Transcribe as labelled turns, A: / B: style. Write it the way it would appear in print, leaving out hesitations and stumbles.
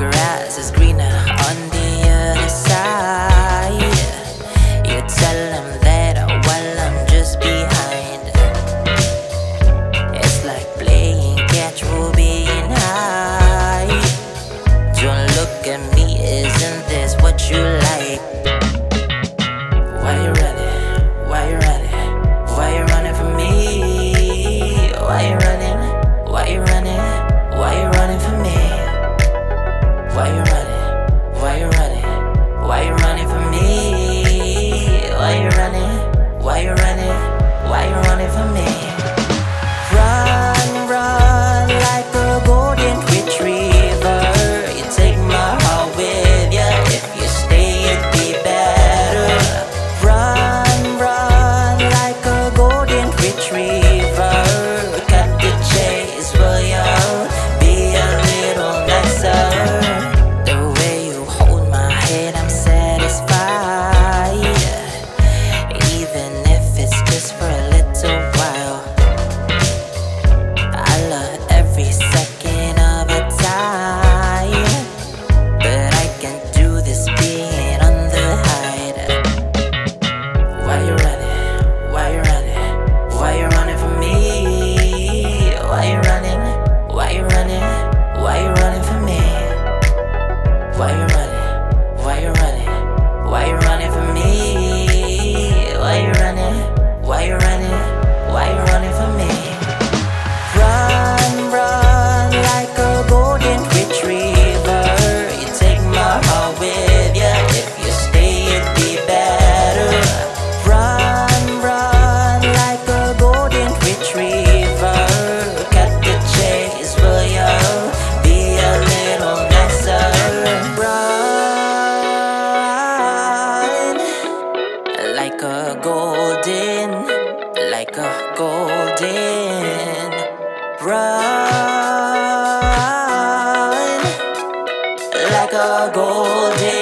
A: grass is greener on the other side. You tell them that while I'm just behind. It's like playing catch, we'll being high. Don't look at me, isn't this what you like? Why you running? Why you running? Why you running from me? Why you running? Why you running? Why you running from me? Why you running? Why you running? Why you running from me? Why you running? Why you running? Why you running from me? Run, run like a golden retriever. You take my heart with ya. If you stay, it'd be better. Run, run like a golden retriever. Cut the chase, will ya? Be a little nicer. The way you hold my head, I'm satisfied. Even if it's just for a little while. I love every second of a time, but I can't do this being on the hide. Why you running? Why you running? Why you running from me? Why you running? Why you running? Why you running from me? Why you running? Why you running? Why you running from me? Why you running? Why you running? Why you running from me? Run, run like a golden retriever. You take my heart with ya. If you stay, it'd be better. Run, run like a golden retriever. Cut the chase, will ya? Be a little nicer. Run like a golden, like a golden. Run like a golden.